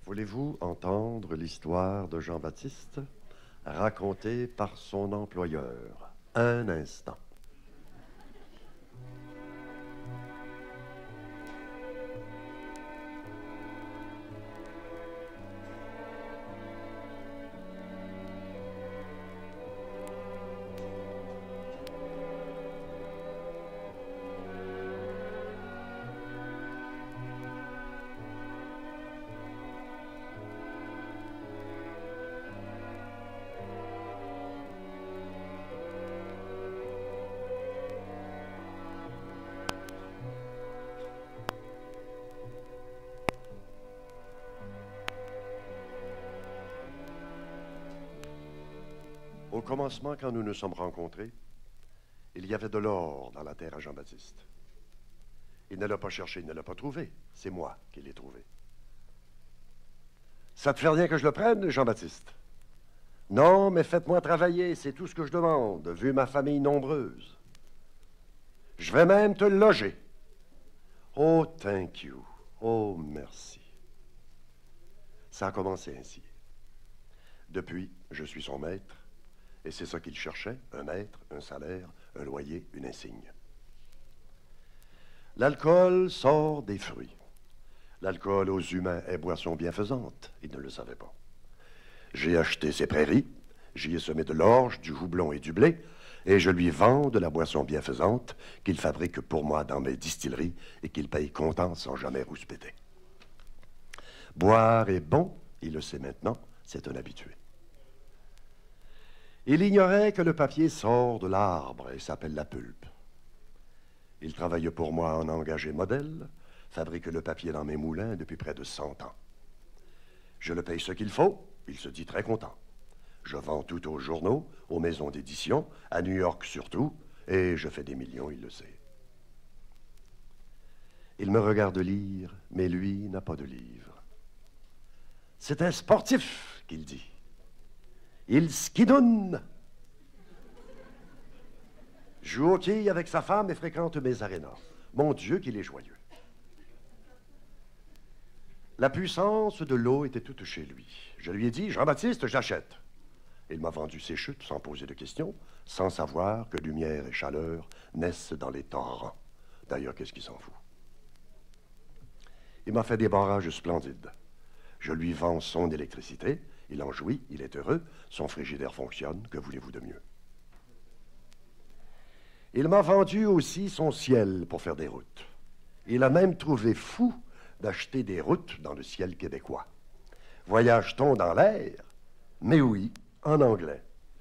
Voulez-vous entendre l'histoire de Jean-Baptiste racontée par son employeur? Un instant. Au commencement, quand nous nous sommes rencontrés, il y avait de l'or dans la terre à Jean-Baptiste. Il ne l'a pas cherché, il ne l'a pas trouvé. C'est moi qui l'ai trouvé. Ça te fait rien que je le prenne, Jean-Baptiste? Non, mais faites-moi travailler, c'est tout ce que je demande, vu ma famille nombreuse. Je vais même te loger. Oh, thank you. Oh, merci. Ça a commencé ainsi. Depuis, je suis son maître. Et c'est ça qu'il cherchait, un maître, un salaire, un loyer, une insigne. L'alcool sort des fruits. L'alcool aux humains est boisson bienfaisante. Il ne le savait pas. J'ai acheté ses prairies, j'y ai semé de l'orge, du houblon et du blé, et je lui vends de la boisson bienfaisante qu'il fabrique pour moi dans mes distilleries et qu'il paye content sans jamais rouspéter. Boire est bon, il le sait maintenant, c'est un habitué. Il ignorait que le papier sort de l'arbre et s'appelle la pulpe. Il travaille pour moi en engagé modèle, fabrique le papier dans mes moulins depuis près de 100 ans. Je le paye ce qu'il faut, il se dit très content. Je vends tout aux journaux, aux maisons d'édition, à New York surtout, et je fais des millions, il le sait. Il me regarde lire, mais lui n'a pas de livre. C'est un sportif, qu'il dit. Il skidoune. Joue au quilles avec sa femme et fréquente mes arénas. Mon Dieu, qu'il est joyeux. La puissance de l'eau était toute chez lui. Je lui ai dit, Jean-Baptiste, j'achète. Il m'a vendu ses chutes sans poser de questions, sans savoir que lumière et chaleur naissent dans les torrents. D'ailleurs, qu'est-ce qu'il s'en fout? Il m'a fait des barrages splendides. Je lui vends son électricité, il en jouit, il est heureux, son frigidaire fonctionne, que voulez-vous de mieux? Il m'a vendu aussi son ciel pour faire des routes. Il a même trouvé fou d'acheter des routes dans le ciel québécois. Voyage-t-on dans l'air? Mais oui, en anglais.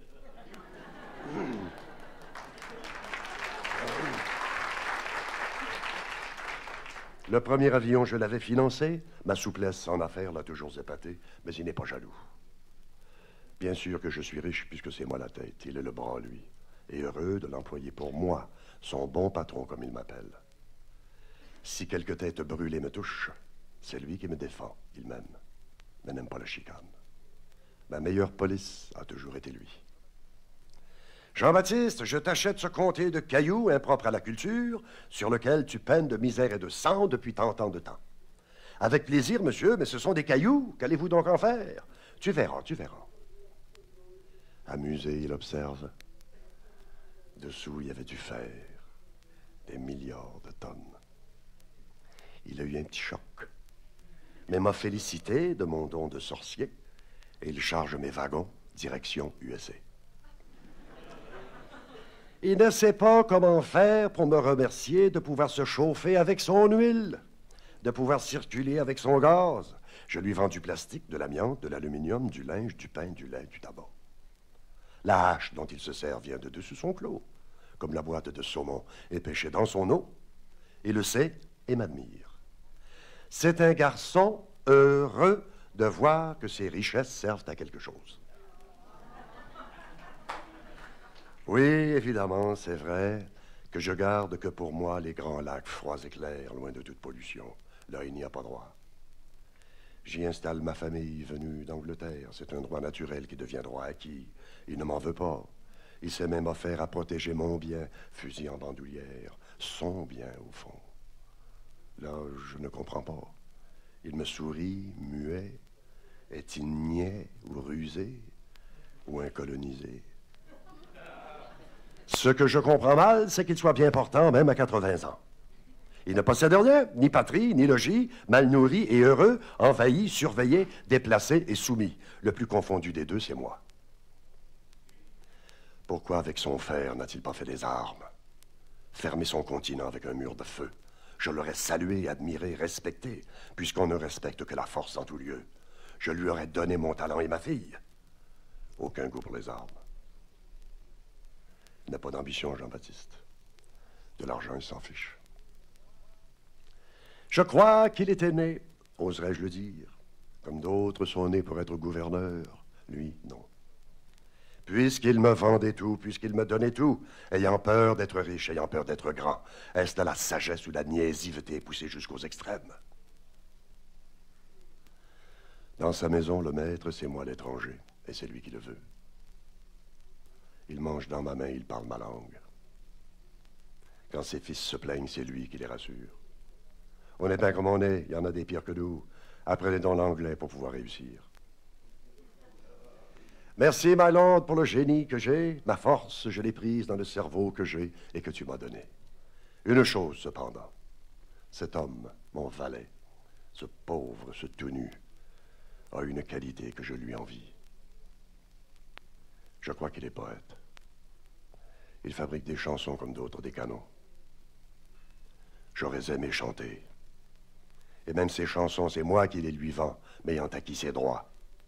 Le premier avion, je l'avais financé. Ma souplesse en affaires l'a toujours épaté, mais il n'est pas jaloux. Bien sûr que je suis riche puisque c'est moi la tête. Il est le bras, lui. Et heureux de l'employer pour moi, son bon patron comme il m'appelle. Si quelque tête brûlée me touche, c'est lui qui me défend. Il m'aime, mais n'aime pas la chicane. Ma meilleure police a toujours été lui. Jean-Baptiste, je t'achète ce comté de cailloux impropres à la culture, sur lequel tu peines de misère et de sang depuis tant de temps. Avec plaisir, monsieur, mais ce sont des cailloux. Qu'allez-vous donc en faire? Tu verras, tu verras. Amusé, il observe. Dessous, il y avait du fer, des milliards de tonnes. Il a eu un petit choc, mais m'a félicité de mon don de sorcier, et il charge mes wagons, direction USA. Il ne sait pas comment faire pour me remercier de pouvoir se chauffer avec son huile, de pouvoir circuler avec son gaz. Je lui vends du plastique, de l'amiante, de l'aluminium, du linge, du pain, du lait, du tabac. La hache dont il se sert vient de dessus son clos, comme la boîte de saumon est pêchée dans son eau. Il le sait et m'admire. C'est un garçon heureux de voir que ses richesses servent à quelque chose. Oui, évidemment, c'est vrai que je garde que pour moi les grands lacs froids et clairs, loin de toute pollution. Là, il n'y a pas droit. J'y installe ma famille venue d'Angleterre. C'est un droit naturel qui devient droit acquis. Il ne m'en veut pas. Il s'est même offert à protéger mon bien, fusil en bandoulière, son bien au fond. Là, je ne comprends pas. Il me sourit, muet, Est-il niais ou rusé ou incolonisé? Ce que je comprends mal, c'est qu'il soit bien portant, même à 80 ans. Il ne possède rien, ni patrie, ni logis, mal nourri et heureux, envahi, surveillé, déplacé et soumis. Le plus confondu des deux, c'est moi. Pourquoi, avec son fer, n'a-t-il pas fait des armes? Fermer son continent avec un mur de feu. Je l'aurais salué, admiré, respecté, puisqu'on ne respecte que la force en tout lieu. Je lui aurais donné mon talent et ma fille. Aucun goût pour les armes. Il n'a pas d'ambition, Jean-Baptiste. De l'argent, il s'en fiche. Je crois qu'il était né, oserais-je le dire, comme d'autres sont nés pour être gouverneurs. Lui, non. Puisqu'il me vendait tout, puisqu'il me donnait tout, ayant peur d'être riche, ayant peur d'être grand, est-ce de la sagesse ou de la niaiseté poussée jusqu'aux extrêmes? Dans sa maison, le maître, c'est moi l'étranger, et c'est lui qui le veut. Il mange dans ma main, il parle ma langue. Quand ses fils se plaignent, c'est lui qui les rassure. On est bien comme on est, il y en a des pires que nous. Apprenez donc l'anglais pour pouvoir réussir. Merci, my lord, pour le génie que j'ai. Ma force, je l'ai prise dans le cerveau que j'ai et que tu m'as donné. Une chose, cependant. Cet homme, mon valet, ce pauvre, ce tout nu, a une qualité que je lui envie. Je crois qu'il est poète. Il fabrique des chansons comme d'autres des canons. J'aurais aimé chanter. Et même ces chansons, c'est moi qui les lui vends, m'ayant acquis ses droits.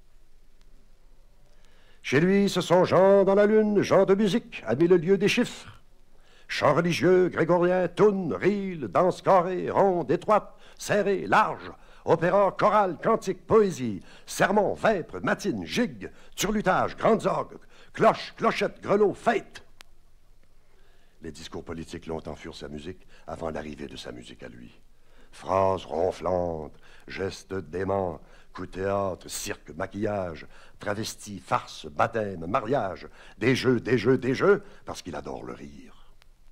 Chez lui, ce sont Jean dans la lune, Jean de musique, à mille lieues des chiffres. Chants religieux, grégorien, tunes, rilles, danse carrée, ronde, étroite, serrée, large, opéra, chorale, cantique, poésie, sermon, vêpres, matines, gigues, turlutage, grandes orgues, cloches, clochettes, grelots, fêtes. Les discours politiques longtemps furent sa musique avant l'arrivée de sa musique à lui. Phrases ronflantes, gestes déments, coups de théâtre, cirque, maquillage, travestis, farce, baptême, mariage, des jeux, parce qu'il adore le rire.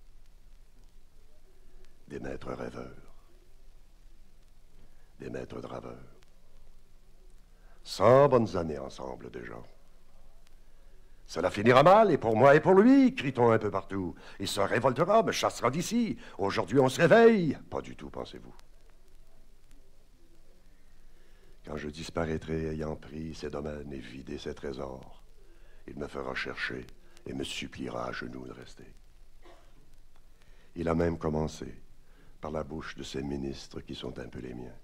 Des maîtres rêveurs, des maîtres draveurs. 100 bonnes années ensemble déjà. Cela finira mal, et pour moi et pour lui, crie-t-on un peu partout. Il se révoltera, me chassera d'ici. Aujourd'hui, on se réveille. Pas du tout, pensez-vous. Quand je disparaîtrai ayant pris ses domaines et vidé ses trésors, il me fera chercher et me suppliera à genoux de rester. Il a même commencé par la bouche de ses ministres qui sont un peu les miens.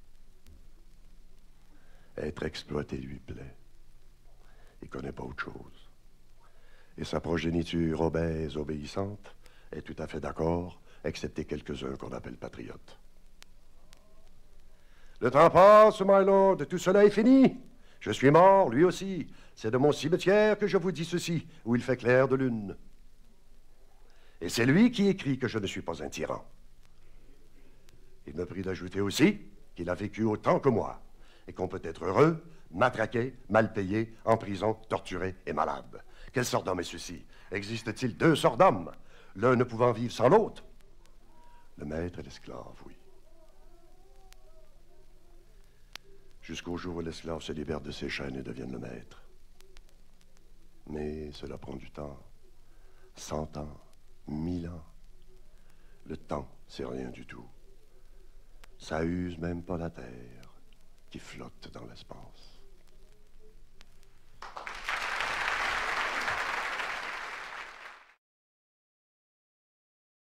Être exploité lui plaît. Il ne connaît pas autre chose. Et sa progéniture obèse, obéissante, est tout à fait d'accord, excepté quelques-uns qu'on appelle patriotes. Le temps passe, my lord, tout cela est fini. Je suis mort, lui aussi. C'est de mon cimetière que je vous dis ceci, où il fait clair de lune. Et c'est lui qui écrit que je ne suis pas un tyran. Il me prie d'ajouter aussi qu'il a vécu autant que moi, et qu'on peut être heureux, matraqué, mal payé, en prison, torturé et malade. Quelle sorte d'homme est ceci? Existe-t-il deux sortes d'hommes, l'un ne pouvant vivre sans l'autre? Le maître et l'esclave, oui. Jusqu'au jour où l'esclave se libère de ses chaînes et devienne le maître. Mais cela prend du temps. 100 ans, 1000 ans. Le temps, c'est rien du tout. Ça use même pas la terre qui flotte dans l'espace.